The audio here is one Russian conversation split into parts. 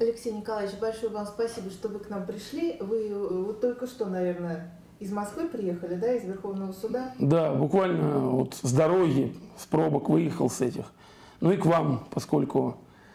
Алексей Николаевич, большое вам спасибо, что вы к нам пришли. Вы вот только что, наверное, из Москвы приехали, да, из Верховного суда? Да, буквально вот с дороги, с пробок выехал с этих. Ну и к вам, поскольку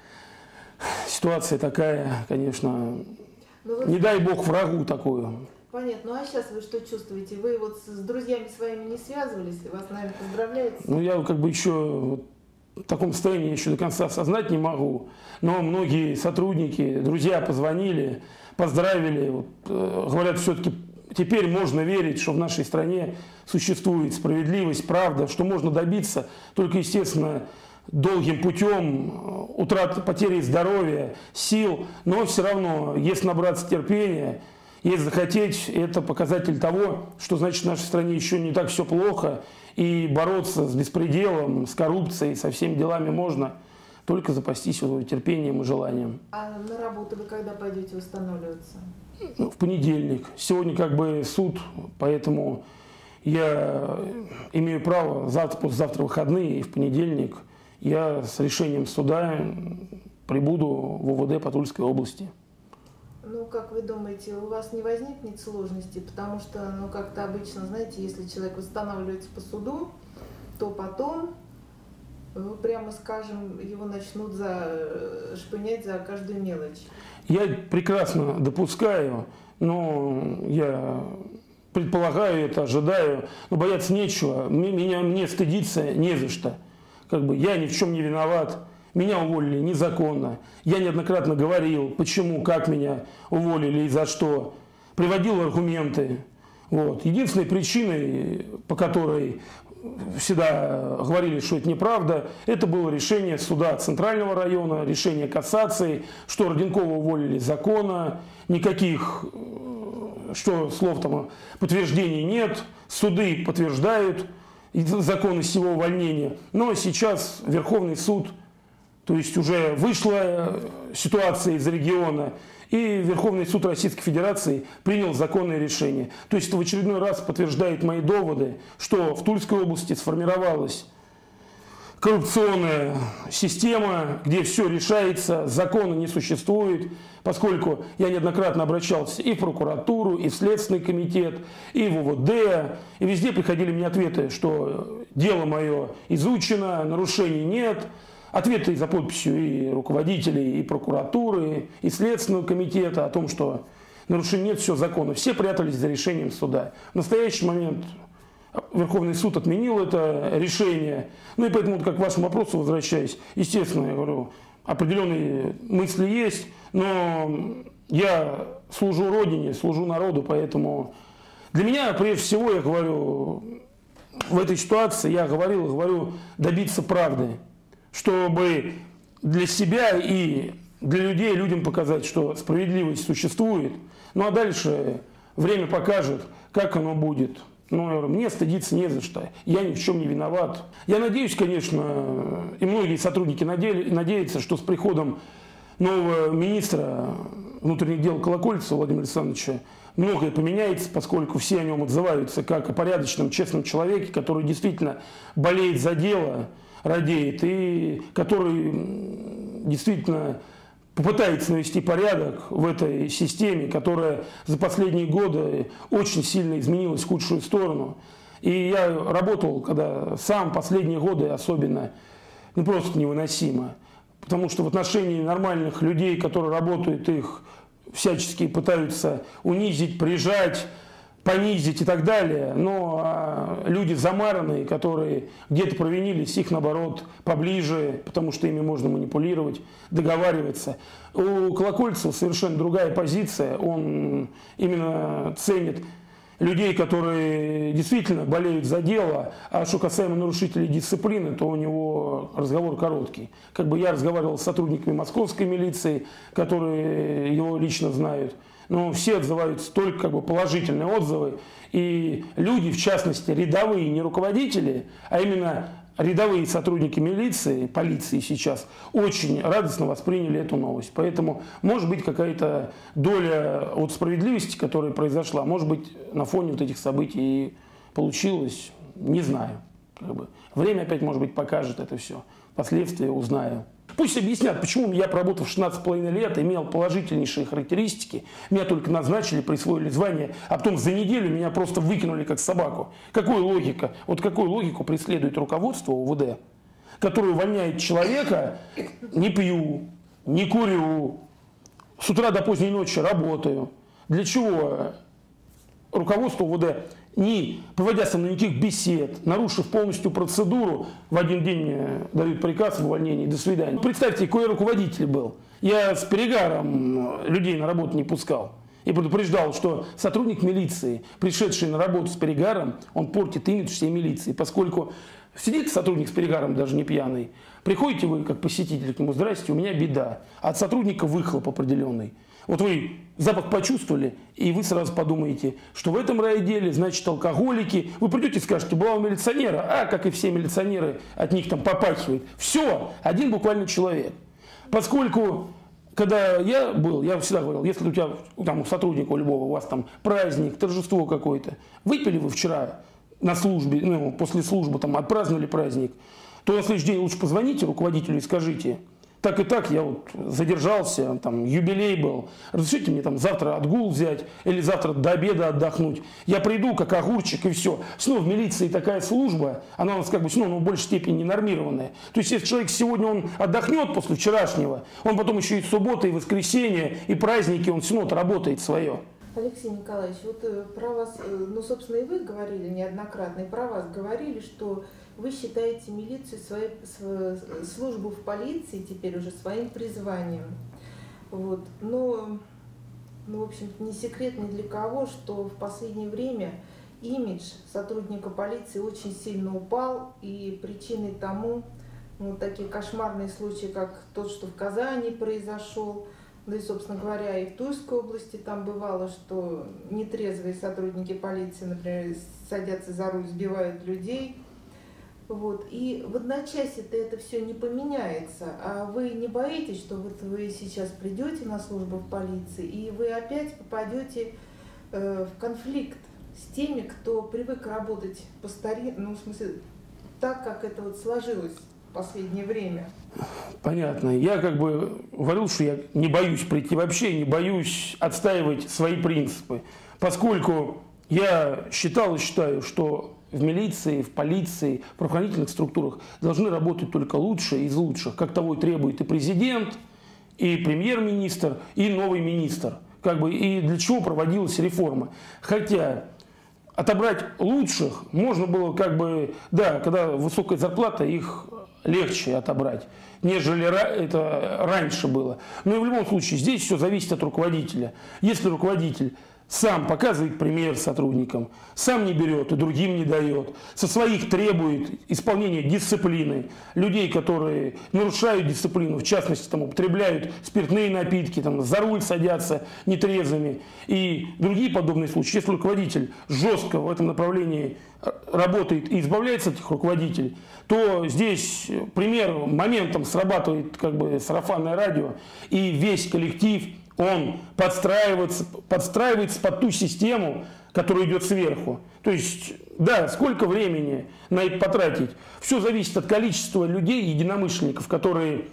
ситуация такая, конечно, не дай бог врагу такую. Понятно. Ну а сейчас вы что чувствуете? Вы вот с друзьями своими не связывались? Вас, наверное, поздравляют? Ну я как бы еще в таком состоянии еще до конца осознать не могу. Но многие сотрудники, друзья позвонили, поздравили. Вот, говорят, все-таки теперь можно верить, что в нашей стране существует справедливость, правда, что можно добиться только, естественно, долгим путем, утраты, потери здоровья, сил. Но все равно, если набраться терпения, если захотеть, это показатель того, что значит в нашей стране еще не так все плохо, и бороться с беспределом, с коррупцией, со всеми делами можно, только запастись терпением и желанием. А на работу вы когда пойдете восстанавливаться? В понедельник. Сегодня как бы суд, поэтому я имею право, послезавтра выходные, и в понедельник я с решением суда прибуду в УВД по Тульской области. Ну, как вы думаете, у вас не возникнет сложности? Потому что, ну, как-то обычно, знаете, если человек восстанавливается по суду, то потом, прямо скажем, его начнут шпынять за каждую мелочь. Я прекрасно допускаю, но я предполагаю это, ожидаю, но бояться нечего, мне стыдиться не за что. Как бы я ни в чем не виноват. Меня уволили незаконно. Я неоднократно говорил, почему, как меня уволили и за что. Приводил аргументы. Вот. Единственной причиной, по которой всегда говорили, что это неправда, это было решение суда Центрального района, решение кассации, что Роденкова уволили законно, никаких слов там подтверждений нет, суды подтверждают законность его увольнения. Но сейчас Верховный суд, то есть уже вышла ситуация из региона, и Верховный суд Российской Федерации принял законное решение. То есть это в очередной раз подтверждает мои доводы, что в Тульской области сформировалась коррупционная система, где все решается, закона не существует, поскольку я неоднократно обращался и в прокуратуру, и в Следственный комитет, и в УВД, и везде приходили мне ответы, что дело мое изучено, нарушений нет. Ответы за подписью и руководителей, и прокуратуры, и Следственного комитета о том, что нарушений нет, все законно. Все прятались за решением суда. В настоящий момент Верховный суд отменил это решение. Ну и поэтому, как к вашему вопросу возвращаясь, естественно, я говорю, определенные мысли есть, но я служу Родине, служу народу, поэтому для меня, прежде всего, я говорю, в этой ситуации, я говорю, добиться правды, чтобы для себя и для людей, людям показать, что справедливость существует. Ну а дальше время покажет, как оно будет. Но мне стыдиться не за что. Я ни в чем не виноват. Я надеюсь, конечно, и многие сотрудники надеются, что с приходом нового министра внутренних дел Колокольцева Владимира Александровича многое поменяется, поскольку все о нем отзываются как о порядочном, честном человеке, который действительно болеет за дело, радеет, и который действительно попытается навести порядок в этой системе, которая за последние годы очень сильно изменилась в худшую сторону. И я работал, когда сам последние годы особенно, ну просто невыносимо. Потому что в отношении нормальных людей, которые работают, их всячески пытаются унизить, прижать, понизить и так далее, но люди замаранные, которые где-то провинились, их наоборот поближе, потому что ими можно манипулировать, договариваться. У Колокольцева совершенно другая позиция, он именно ценит людей, которые действительно болеют за дело, а что касаемо нарушителей дисциплины, то у него разговор короткий. Как бы я разговаривал с сотрудниками московской милиции, которые его лично знают, но все отзываются только положительные отзывы. И люди, в частности, рядовые, не руководители, а именно рядовые сотрудники милиции, полиции сейчас, очень радостно восприняли эту новость. Поэтому, может быть, какая-то доля от справедливости, которая произошла, может быть, на фоне вот этих событий и получилось, не знаю. Время опять, может быть, покажет это все. Впоследствии узнаю. Пусть объяснят, почему я, проработав 16,5 лет, имел положительнейшие характеристики, меня только назначили, присвоили звание, а потом за неделю меня просто выкинули как собаку. Какая логика? Вот какую логику преследует руководство УВД, которое увольняет человека: не пью, не курю, с утра до поздней ночи работаю. Для чего руководство УВД, не проводя со мной никаких бесед, нарушив полностью процедуру, в один день мне дают приказ об увольнении, до свидания. Представьте, какой я руководитель был. Я с перегаром людей на работу не пускал. И предупреждал, что сотрудник милиции, пришедший на работу с перегаром, он портит имидж всей милиции, поскольку сидит сотрудник с перегаром, даже не пьяный, приходите вы как посетитель к нему: здрасте, у меня беда, от сотрудника выхлоп определенный. Вот вы запах почувствовали, и вы сразу подумаете, что в этом райотделе, значит, алкоголики. Вы придете и скажете: была у милиционера, а, как и все милиционеры, от них там попахивает. Все, один буквально человек. Поскольку, когда я был, я всегда говорил: если у тебя, там, у сотрудника у любого, у вас там праздник, торжество какое-то, выпили вы вчера на службе, ну, после службы там отпраздновали праздник, то на следующий день лучше позвоните руководителю и скажите: так и так, я вот задержался, там юбилей был, разрешите мне там завтра отгул взять или завтра до обеда отдохнуть. Я приду как огурчик и все. Снова в милиции такая служба, она у нас как бы снова, в большей степени ненормированная. То есть если человек сегодня он отдохнет после вчерашнего, он потом еще и суббота, и воскресенье, и праздники, он все равно отработает свое. Алексей Николаевич, вот про вас, ну, собственно, и вы говорили неоднократно, и про вас говорили, что вы считаете милицию, службу в полиции теперь уже своим призванием. Вот. Но, в общем-то, не секрет ни для кого, что в последнее время имидж сотрудника полиции очень сильно упал, и причиной тому такие кошмарные случаи, как тот, что в Казани произошел. Да и, собственно говоря, и в Тульской области там бывало, что нетрезвые сотрудники полиции, например, садятся за руль, сбивают людей. Вот. И в одночасье-то это все не поменяется. А вы не боитесь, что вот вы сейчас придете на службу в полиции, и вы опять попадете в конфликт с теми, кто привык работать по старинке, ну, в смысле, так, как это вот сложилось в последнее время? Понятно. Я как бы говорил, что я не боюсь прийти вообще, не боюсь отстаивать свои принципы, поскольку я считал и считаю, что в милиции, в полиции, в правоохранительных структурах должны работать только лучшие из лучших, как того и требует и президент, и премьер-министр, и новый министр. Как бы, и для чего проводилась реформа. Хотя отобрать лучших можно было, как бы, да, когда высокая зарплата, их легче отобрать, нежели это раньше было. Но и в любом случае здесь все зависит от руководителя. Если руководитель сам показывает пример сотрудникам, сам не берет и другим не дает, со своих требует исполнения дисциплины, людей, которые нарушают дисциплину, в частности, там, употребляют спиртные напитки, там, за руль садятся нетрезвыми и другие подобные случаи. Если руководитель жестко в этом направлении работает и избавляется от этих руководителей, то здесь примером, моментом срабатывает как бы сарафанное радио, и весь коллектив, он подстраивается под ту систему, которая идет сверху. То есть, да, сколько времени на это потратить? Все зависит от количества людей, единомышленников, которые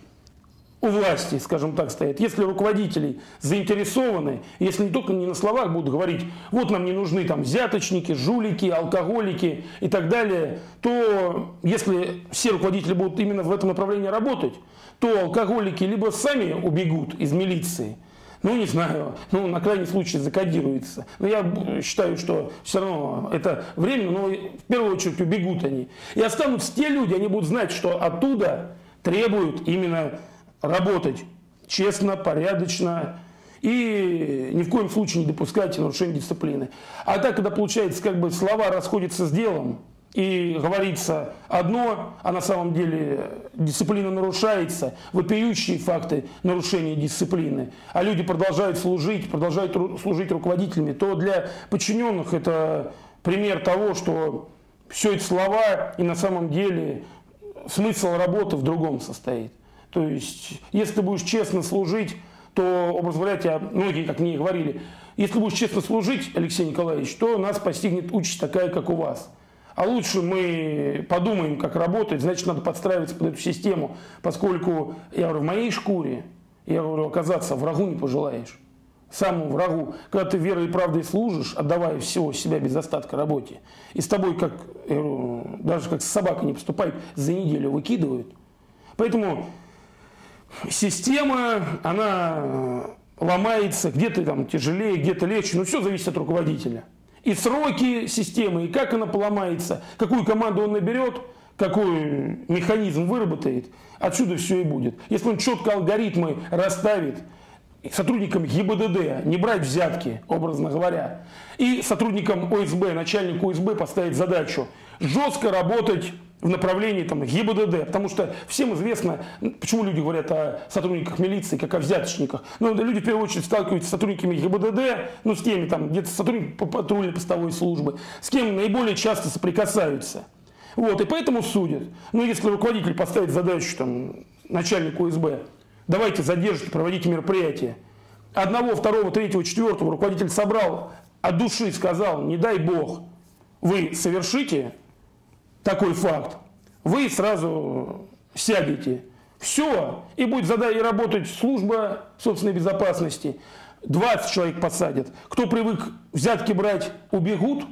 у власти, скажем так, стоят. Если руководители заинтересованы, если не только не на словах будут говорить: вот нам не нужны там взяточники, жулики, алкоголики и так далее, то если все руководители будут именно в этом направлении работать, то алкоголики либо сами убегут из милиции, ну, не знаю, ну, на крайний случай закодируется. Но я считаю, что все равно это временно, но в первую очередь убегут они. И останутся те люди, они будут знать, что оттуда требуют именно работать честно, порядочно и ни в коем случае не допускайте нарушения дисциплины. А так, когда получается, как бы слова расходятся с делом, и говорится одно, а на самом деле дисциплина нарушается, вопиющие факты нарушения дисциплины, а люди продолжают служить руководителями, то для подчиненных это пример того, что все это слова, и на самом деле смысл работы в другом состоит. То есть, если ты будешь честно служить, то, образно говоря, многие, как мне говорили, если будешь честно служить, Алексей Николаевич, то нас постигнет участь такая, как у вас. А лучше мы подумаем, как работать, значит, надо подстраиваться под эту систему, поскольку, я говорю, в моей шкуре, я говорю, оказаться врагу не пожелаешь. Самому врагу, когда ты верой и правдой служишь, отдавая всего себя без остатка работе, и с тобой, как, я говорю, даже как с собакой не поступают, за неделю выкидывают. Поэтому система, она ломается, где-то там тяжелее, где-то легче, но все зависит от руководителя. И сроки системы, и как она поломается, какую команду он наберет, какой механизм выработает, отсюда все и будет. Если он четко алгоритмы расставит, сотрудникам ГИБДД не брать взятки, образно говоря, и сотрудникам ОСБ, начальнику ОСБ поставить задачу жестко работать в направлении там, ГИБДД, потому что всем известно, почему люди говорят о сотрудниках милиции, как о взяточниках. Ну, люди в первую очередь сталкиваются с сотрудниками ГИБДД, ну, с теми, там, где-то сотрудники патрульной постовой службы, с кем наиболее часто соприкасаются. Вот, и поэтому судят. Ну, если руководитель поставит задачу там, начальнику ОСБ, давайте задержите, проводите мероприятие. Одного, второго, третьего, четвертого руководитель собрал, от души сказал, не дай бог, вы совершите такой факт, вы сразу сядете. Все, и будет и работать служба собственной безопасности. 20 человек посадят. Кто привык взятки брать, убегут.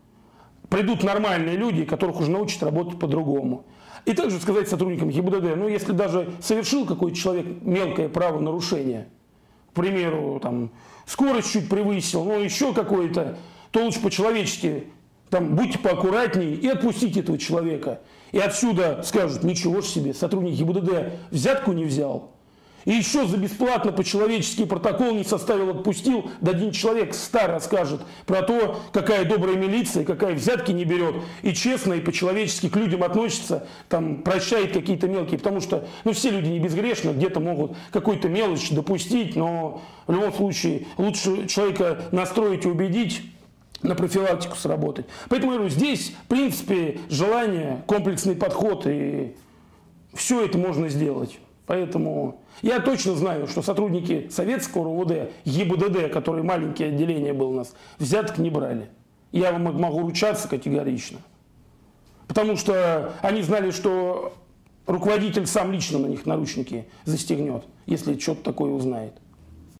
Придут нормальные люди, которых уже научат работать по-другому. И также сказать сотрудникам ГИБДД, ну если даже совершил какой-то человек мелкое правонарушение, к примеру, там, скорость чуть превысил, ну еще какое-то, то лучше по-человечески, там, будьте поаккуратнее и отпустите этого человека. И отсюда скажут, ничего ж себе, сотрудник ГИБДД взятку не взял. И еще за бесплатно по-человечески протокол не составил, отпустил, да один человек 100 расскажет про то, какая добрая милиция, какая взятки не берет, и честно, и по-человечески к людям относится, там, прощает какие-то мелкие, потому что, ну, все люди не безгрешны, где-то могут какую-то мелочь допустить, но в любом случае лучше человека настроить и убедить, на профилактику сработать. Поэтому я говорю, здесь, в принципе, желание, комплексный подход, и все это можно сделать. Поэтому я точно знаю, что сотрудники советского РУВД, ГИБДД, которые маленькие отделения было у нас, взяток не брали. Я вам могу ручаться категорично. Потому что они знали, что руководитель сам лично на них наручники застегнет, если что-то такое узнает.